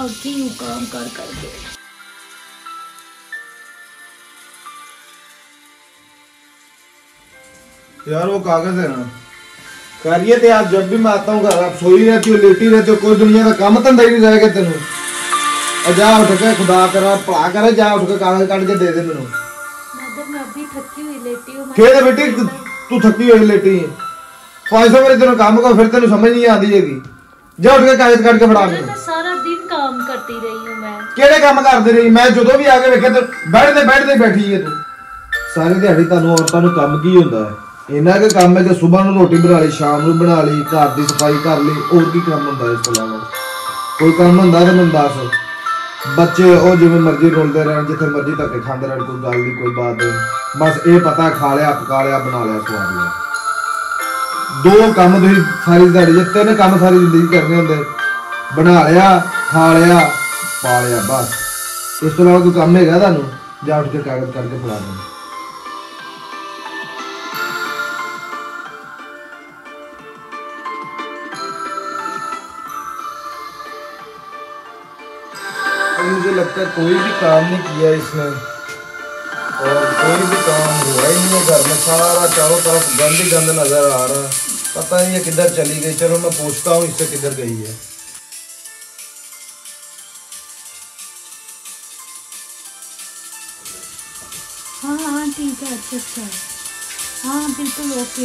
थक गई हूँ काम कर करके। यार वो कागज है ना, करिए थे आप। जब भी मैं आता हूँ घर आप सोई रहती हो, लेटी रहती हो, कोई दुनिया का काम धंधा ही नहीं रहेगा तेन। जा उठ के खुदा करा भला करे, जा उठ के कागज काट के दे दे मैनू। मैं अभी थकी हुई लेटी हूँ। क्या बेटी तू थकी हुई लेटी है? 500 बार तेन काम कर फिर तेन समझ नहीं आती है। जा उठ के कागज काट के फड़ा मैनू। मैं सारा दिन काम करती रही हूँ। मैं केड़े काम करती रही? मैं जो भी आके वेखे तो बैठते बैठी है तू। सारी दिहाड़ी तुहानू औरतां नू काम की हुंदा है? इन्ना के काम है कि सुबह नू रोटी बना ली, शाम नू बना ली, घर की सफाई कर ली, और की काम हुंदा है? इस तो इलावा कोई काम हुंदा तो मैनू दस। बच्चे वो जिवें मर्जी रोलते रहन, जिथे मर्जी धक्के खांदे रहन, कोई गल नहीं कोई बात नहीं। बस ये पता खा लिया, पका लिया, बना लिया, सवा लिया। दो काम तुसीं सारी दिहाड़ी च, तीन काम सारी जिंदगी करने होंदे। बना लिया, खा लिया, पा लिया, बस। इस तो इलावा कोई काम हैगा तुहानू? जा उठ के कागज करके फड़ा दो। मुझे लगता है कोई भी काम नहीं किया इसने, और कोई भी काम हुआ ही नहीं है घर में। सारा चारों तरफ गंद ही गंद नजर आ रहा है। पता नहीं है किधर चली गई। चलो मैं पूछता हूँ इससे किधर गई है। हाँ ठीक है, अच्छा। हाँ बिल्कुल ओके।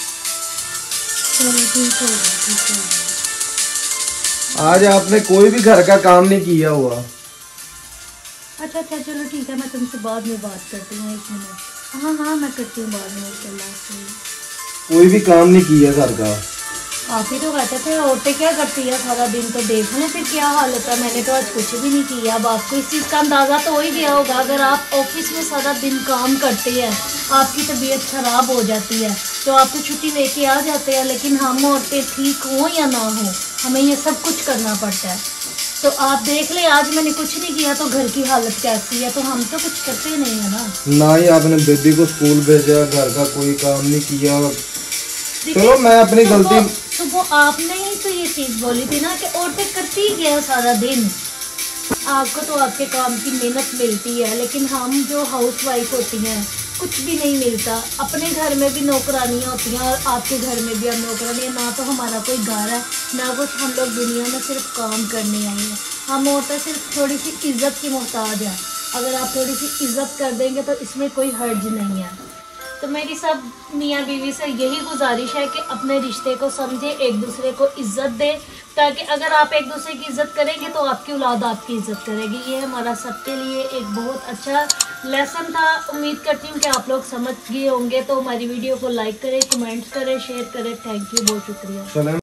चलो ठीक होगा। आज आपने कोई भी घर का काम नहीं किया हुआ। अच्छा चलो ठीक है, मैं तुमसे बाद में बात करती हूँ। 1 मिनट। हाँ मैं करती हूँ बाद में। कोई भी काम नहीं किया घर का। आप ही तो कहते थे औरतें क्या करती है सारा दिन, तो देख लें फिर क्या हालत है। मैंने तो आज कुछ भी नहीं किया। अब आपको इस चीज़ का अंदाज़ा तो हो ही गया होगा। अगर आप ऑफिस में सारा दिन काम करते हैं, आपकी तबीयत खराब हो जाती है, तो आप तो छुट्टी लेके आ जाते हैं। लेकिन हम औरतें ठीक हों या ना हों, हमें ये सब कुछ करना पड़ता है। तो आप देख ले, आज मैंने कुछ नहीं किया तो घर की हालत कैसी है। तो हम तो कुछ करते नहीं है ना ही आपने बेबी को स्कूल भेजा, घर का कोई काम नहीं किया। चलो मैं अपनी गलती। सुबह आपने ही तो ये चीज बोली थी ना कि औरतें करती क्या सारा दिन। आपको तो आपके काम की मेहनत मिलती है, लेकिन हम जो हाउस वाइफ होती हैं कुछ भी नहीं मिलता। अपने घर में भी नौकरानियाँ होती हैं और आपके घर में भी हम नौकरानियाँ। ना तो हमारा कोई घर है ना कुछ। हम लोग दुनिया में सिर्फ काम करने आए हैं। हम औरतें सिर्फ थोड़ी सी इज्जत की मोहताज है। अगर आप थोड़ी सी इज्जत कर देंगे तो इसमें कोई हर्ज नहीं है। तो मेरी सब मियाँ बीवी से यही गुजारिश है कि अपने रिश्ते को समझे, एक दूसरे को इज्जत दे, ताकि अगर आप एक दूसरे की इज्जत करेंगे तो आपकी औलाद आपकी इज्जत करेगी। ये हमारा सबके लिए एक बहुत अच्छा लेसन था। उम्मीद करती हूँ कि आप लोग समझ गए होंगे। तो हमारी वीडियो को लाइक करें, कमेंट करें, शेयर करें। थैंक यू, बहुत शुक्रिया।